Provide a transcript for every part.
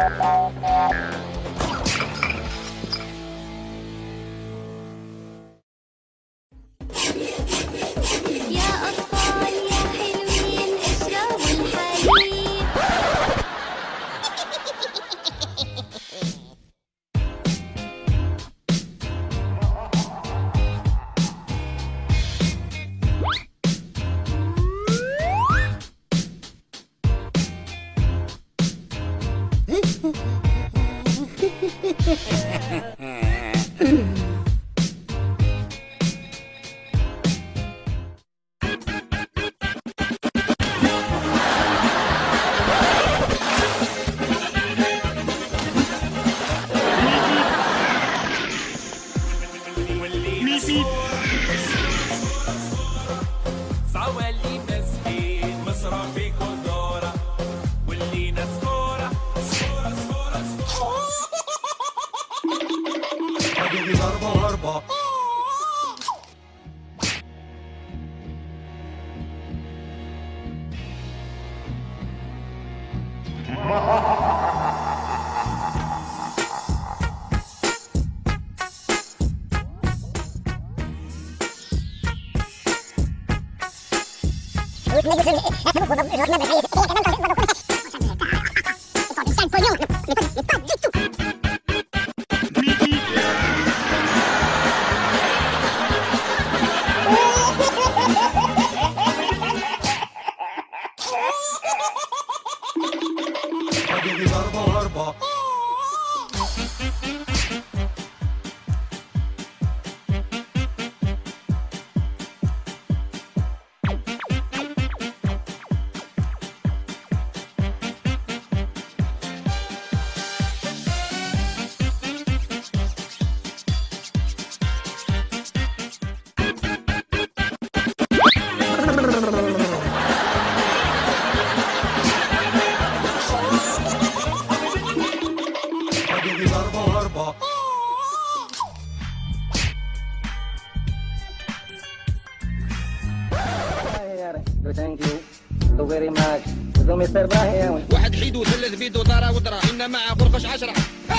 Thank you so very much. Mr. Ibrahim. واحد حيدو ثلث بيدو دارا ودرا إن مع قرقش 10.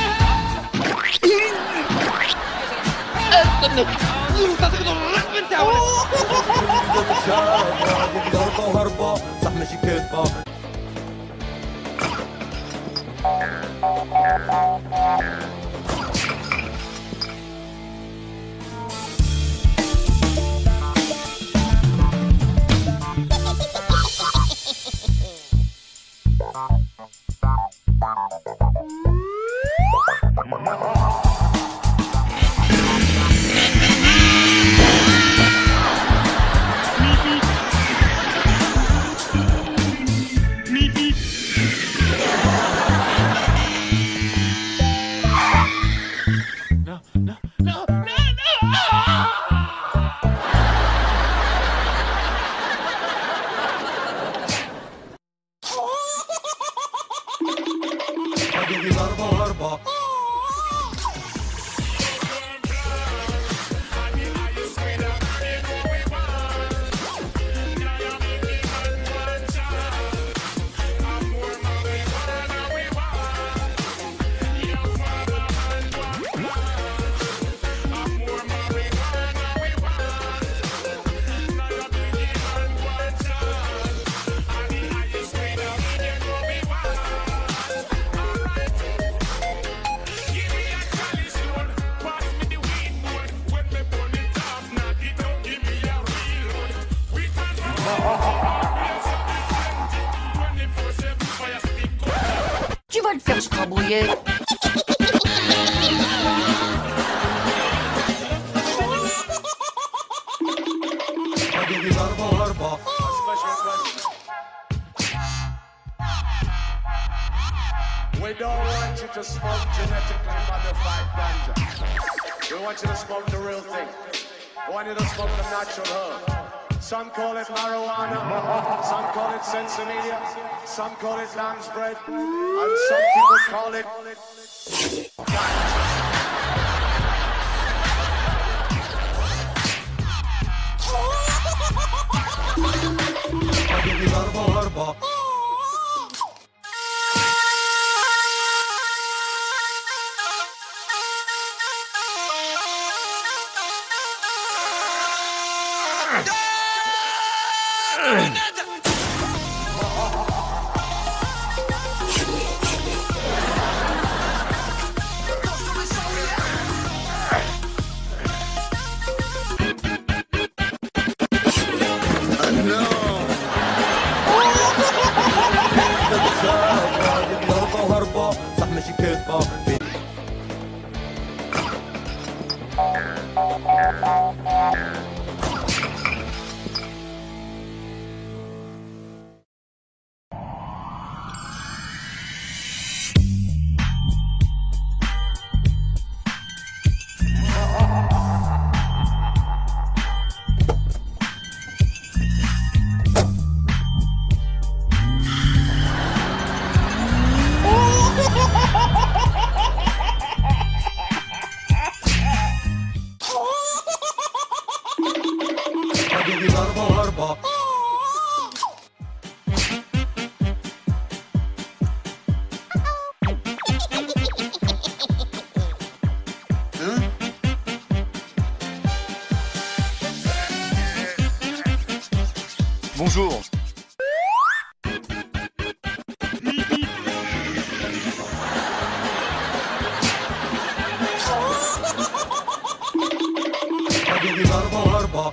هربة صح ماشي كذبة. Tu vas le faire scrabouiller. We don't want you to smoke genetically modified ganja. We want you to smoke the real thing. We want you to smoke the natural herb. Some call it marijuana, some call it sensimedia, some call it lamb's bread, and some people call it كدبة حبيبي ضربة وهربة Bonjour. حبيبي ضربة وهربة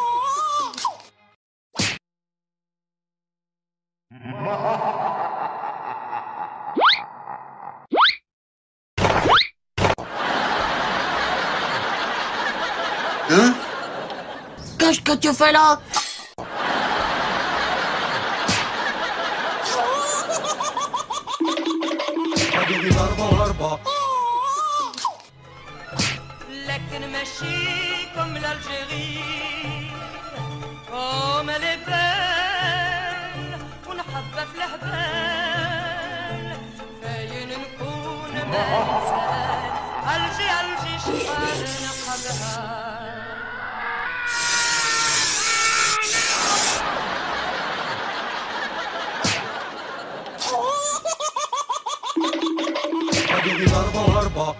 Qu'est-ce que tu fais là? حبيبي ضربة وهربة لكن ماشي comme l'Algérie comme elle est belle ونحبها في الهبال باين نكون ما نسال ألجي ألجي شحال نقبها حبيبي ضربة وهربة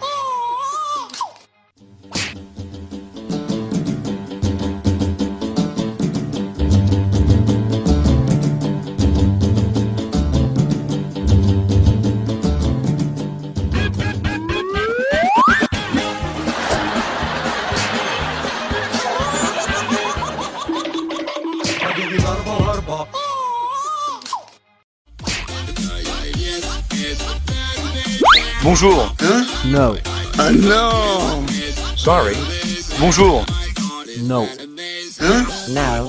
حبيبي ضربة وهربة Bonjour. No, Sorry. Bonjour. no, No.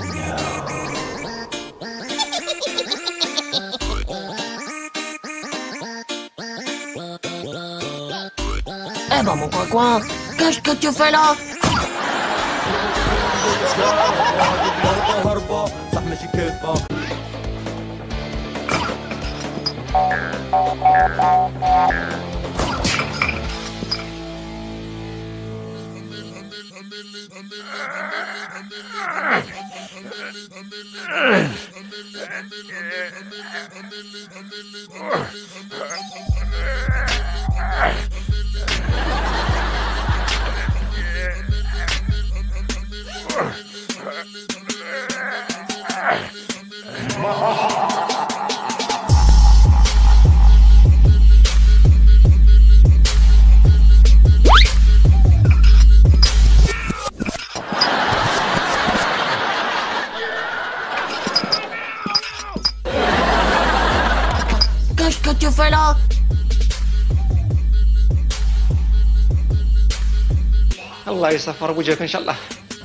Eh ben mon coin, qu'est-ce que tu fais là? ضربة وهربة صح ماشي كدبة Qu'est-ce que tu fais là? الله يصفر وجهك ان شاء الله.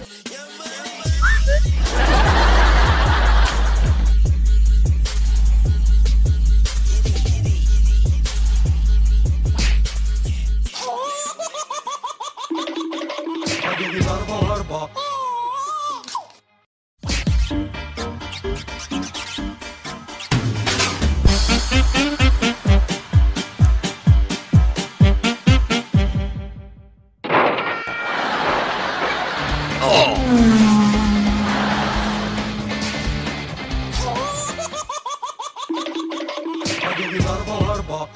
حبيبي ضربة وهربة حبيبي ضربة وهربة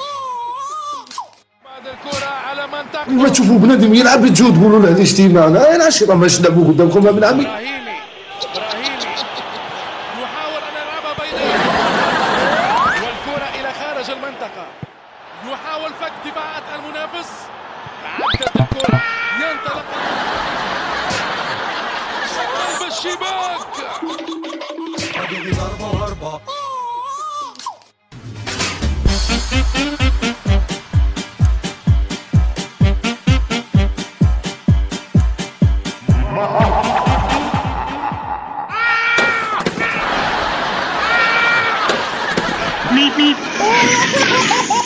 ما تشوفوا بنادم يلعب تجوا تقولوا له هذه اجتماع العشرة باش نلعبوا قدامكم يا بن عمي. إبراهيمي يحاول أن يلعبها بين يديه والكرة إلى خارج المنطقة يحاول فك دفاعات المنافس عدت الكرة ينطلق قلب الشباك حبيبي ضربة وهربة Beep beep.